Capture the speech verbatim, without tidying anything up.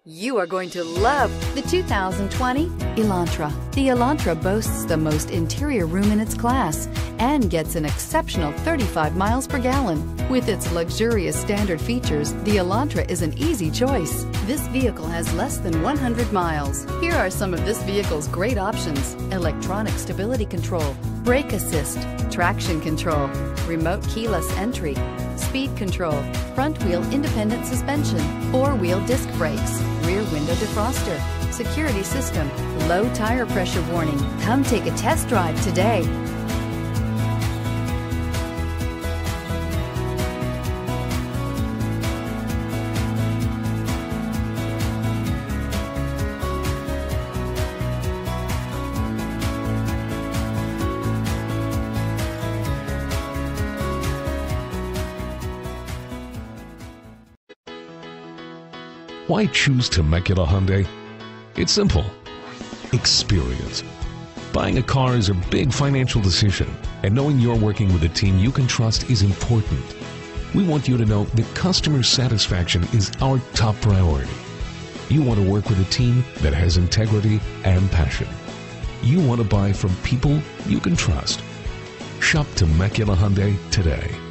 You are going to love the two thousand twenty Elantra. The Elantra boasts the most interior room in its class and gets an exceptional thirty-five miles per gallon. With its luxurious standard features, the Elantra is an easy choice. This vehicle has less than one hundred miles. Here are some of this vehicle's great options: electronic stability control, brake assist, traction control, remote keyless entry, speed control, front wheel independent suspension, four-wheel disc brakes, rear window defroster, security system, low tire pressure warning. Come take a test drive today. Why choose Temecula Hyundai? It's simple. Experience. Buying a car is a big financial decision, and knowing you're working with a team you can trust is important. We want you to know that customer satisfaction is our top priority. You want to work with a team that has integrity and passion. You want to buy from people you can trust. Shop Temecula Hyundai today.